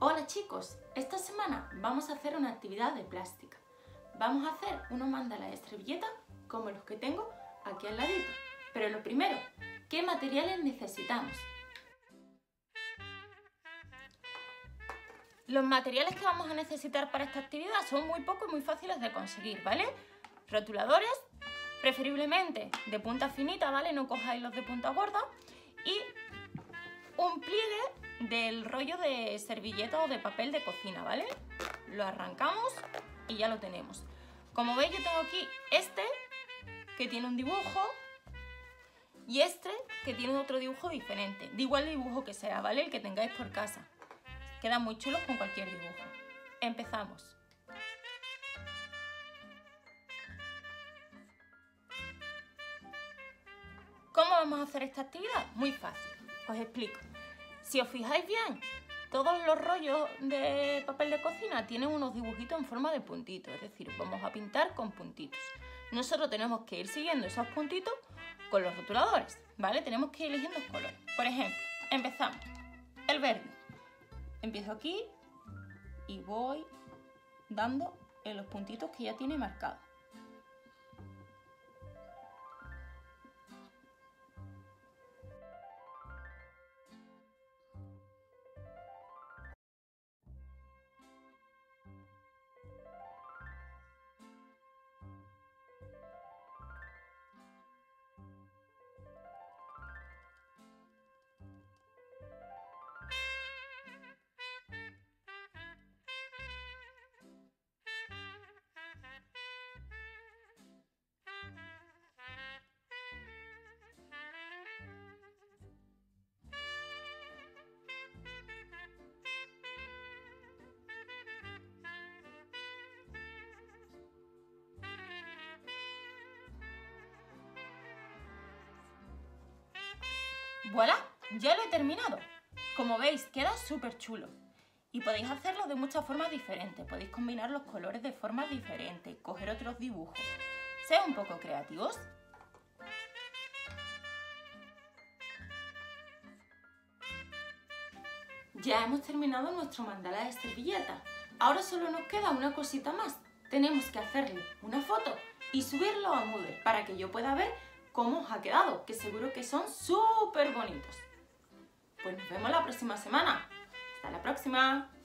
Hola chicos, esta semana vamos a hacer una actividad de plástica. Vamos a hacer unos mandalas de servilleta como los que tengo aquí al ladito. Pero lo primero, ¿qué materiales necesitamos? Los materiales que vamos a necesitar para esta actividad son muy pocos y muy fáciles de conseguir, ¿vale? Rotuladores, preferiblemente de punta finita, ¿vale? No cojáis los de punta gorda. Y un pliegue del rollo de servilleta o de papel de cocina, ¿vale? Lo arrancamos y ya lo tenemos. Como veis, yo tengo aquí este que tiene un dibujo y este que tiene otro dibujo diferente, de igual dibujo que sea, ¿vale? El que tengáis por casa. Quedan muy chulos con cualquier dibujo. Empezamos. ¿Cómo vamos a hacer esta actividad? Muy fácil, os explico. Si os fijáis bien, todos los rollos de papel de cocina tienen unos dibujitos en forma de puntitos, es decir, vamos a pintar con puntitos. Nosotros tenemos que ir siguiendo esos puntitos con los rotuladores, ¿vale? Tenemos que ir eligiendo los colores. Por ejemplo, empezamos. El verde. Empiezo aquí y voy dando en los puntitos que ya tiene marcados. ¡Voilà! Ya lo he terminado. Como veis, queda súper chulo. Y podéis hacerlo de muchas formas diferentes. Podéis combinar los colores de formas diferentes, coger otros dibujos. Sed un poco creativos. Ya hemos terminado nuestro mandala de servilleta. Ahora solo nos queda una cosita más. Tenemos que hacerle una foto y subirlo a Moodle para que yo pueda ver cómo os ha quedado, que seguro que son súper bonitos. Pues nos vemos la próxima semana. ¡Hasta la próxima!